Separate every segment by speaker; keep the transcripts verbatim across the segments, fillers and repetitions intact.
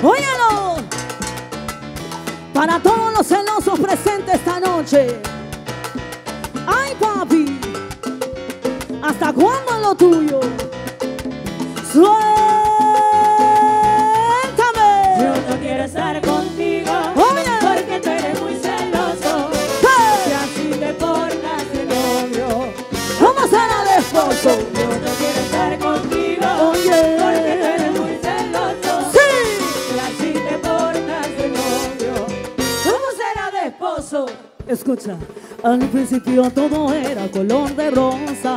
Speaker 1: Óyelo. Para todos los celosos presentes esta noche. Ay, papi, ¿hasta cuándo es lo tuyo? Suéltame.
Speaker 2: Yo no quiero estar contigo.
Speaker 1: Oye.
Speaker 2: Porque tú eres muy celoso.
Speaker 1: Hey.
Speaker 2: Si así te portas de novio.
Speaker 1: ¿Cómo será de esposo?
Speaker 2: Yo no quiero estar contigo.
Speaker 1: Oye.
Speaker 2: Porque tú eres muy celoso.
Speaker 1: Sí.
Speaker 2: Si así te portas de novio. ¿Cómo será de esposo?
Speaker 1: Escucha, al principio todo era color de rosa,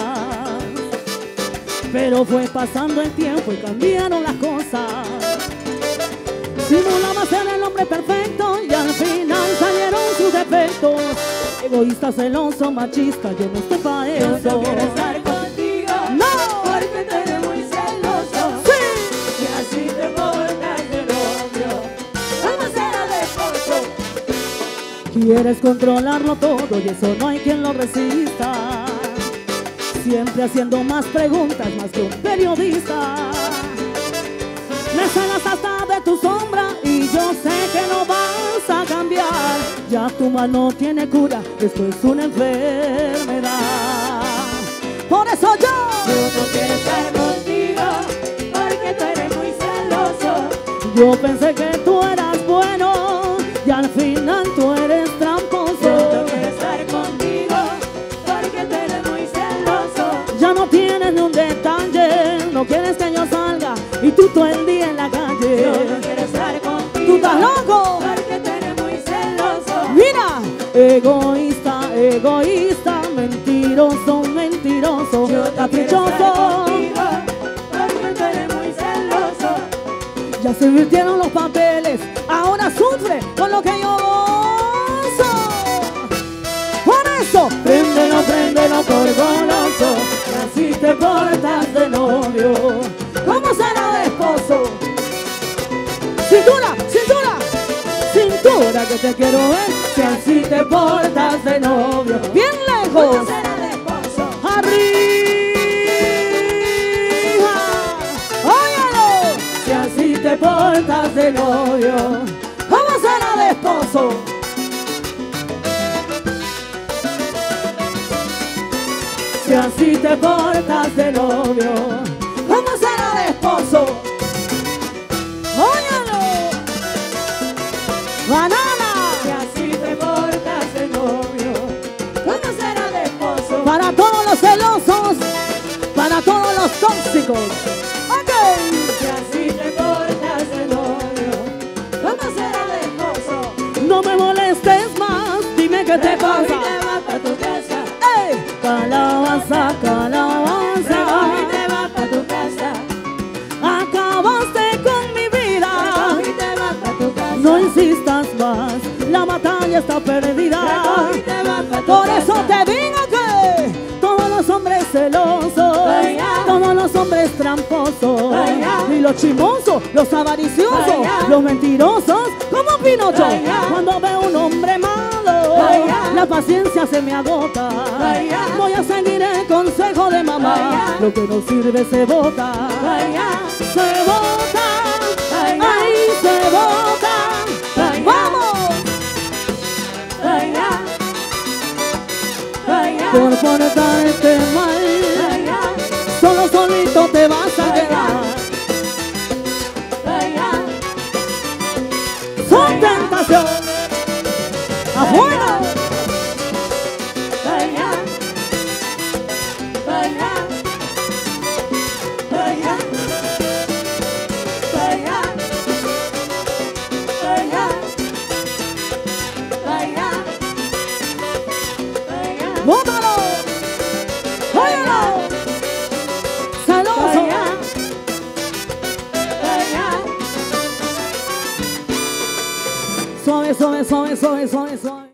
Speaker 1: pero fue pasando el tiempo y cambiaron las cosas. Simulaba ser el hombre perfecto y al final salieron sus defectos. Egoísta, celoso, machista, yo no estoy pa'
Speaker 2: Yo
Speaker 1: eso.
Speaker 2: no quiero estar contigo.
Speaker 1: ¡No!
Speaker 2: Porque tú eres muy celoso.
Speaker 1: ¡Sí!
Speaker 2: Si así te portas de novio. ¿Cómo será de esposo?
Speaker 1: Quieres controlarlo todo y eso no hay quien lo resista. Siempre haciendo más preguntas, más que un periodista. Me celas hasta de tu sombra y yo sé que no vas a cambiar. Ya tu mal no tiene cura, esto es una enfermedad. Por eso yo,
Speaker 2: Yo no quiero estar contigo. Porque tú eres muy celoso.
Speaker 1: yo pensé que tú eras bueno y al final tú eres tramposo.
Speaker 2: Yo no quiero estar contigo. Porque tú eres muy celoso.
Speaker 1: Ya no tienes ni un detalle, no quieres que yo salga y tú todo el día en la calle.
Speaker 2: Yo no quiero estar contigo.
Speaker 1: ¿Tú estás loco?
Speaker 2: Porque tú eres muy celoso.
Speaker 1: Mira, egoísta, egoísta, mentiroso, mentiroso,
Speaker 2: Yo no quiero estar
Speaker 1: caprichoso.
Speaker 2: contigo. Porque tú eres muy celoso.
Speaker 1: Ya se invirtieron los papeles, ahora sufre con lo que yo gozo. Por eso, préndelo, préndelo por goloso, y así te portas de novio. ¿Cómo será de esposo? Cintura, cintura, cintura que te quiero ver, si así te portas de novio. Bien lejos,
Speaker 2: ¿Cómo será de esposo?
Speaker 1: arriba, óyelo, si así te portas de novio. ¿Cómo será de esposo? Si así te portas de novio, ¿cómo será de esposo? Óyelo, banana,
Speaker 2: Si así te portas de novio. ¿Cómo será de esposo?
Speaker 1: para todos los celosos, para todos los tóxicos. Ok,
Speaker 2: Si así te portas de novio. ¿Cómo será de esposo?
Speaker 1: no me molestes más, dime qué te
Speaker 2: Recoge y
Speaker 1: pasa.
Speaker 2: te vas pa' tu casa.
Speaker 1: ¡Ey! Calabaza, calabaza,
Speaker 2: Recoge y te vas pa' tu casa.
Speaker 1: acabaste con mi vida.
Speaker 2: Recoge y te vas pa' tu casa.
Speaker 1: No insistas más, la batalla está perdida.
Speaker 2: Recoge y te vas pa' tu
Speaker 1: Por
Speaker 2: casa.
Speaker 1: eso te digo que todos los hombres celosos,
Speaker 2: Vaya.
Speaker 1: todos los hombres tramposos,
Speaker 2: Vaya.
Speaker 1: y los chismosos, los avariciosos,
Speaker 2: Vaya.
Speaker 1: los mentirosos, como Pinocho.
Speaker 2: Vaya.
Speaker 1: Cuando veo un hombre malo,
Speaker 2: Vaya.
Speaker 1: la paciencia se me agota.
Speaker 2: Vaya.
Speaker 1: Voy a seguir el consejo de mamá.
Speaker 2: Vaya.
Speaker 1: Lo que no sirve se bota.
Speaker 2: Vaya.
Speaker 1: Se bota.
Speaker 2: Vaya.
Speaker 1: Ahí se bota.
Speaker 2: Vaya.
Speaker 1: ¡Vamos!
Speaker 2: Vaya. Vaya.
Speaker 1: Por portarte mal,
Speaker 2: Vaya.
Speaker 1: solo solito te vas a
Speaker 2: Vaya.
Speaker 1: quedar.
Speaker 2: Vaya.
Speaker 1: Son tentación. ¡Afuera!
Speaker 2: Vaya. Vaya. Vaya. Vaya. Vaya. Vaya. Vaya.
Speaker 1: ¡Bótalo! ¡Óyelo! ¡Celoso!
Speaker 2: Vaya. Vaya.
Speaker 1: Suave, suave, suave, suave, suave, suave.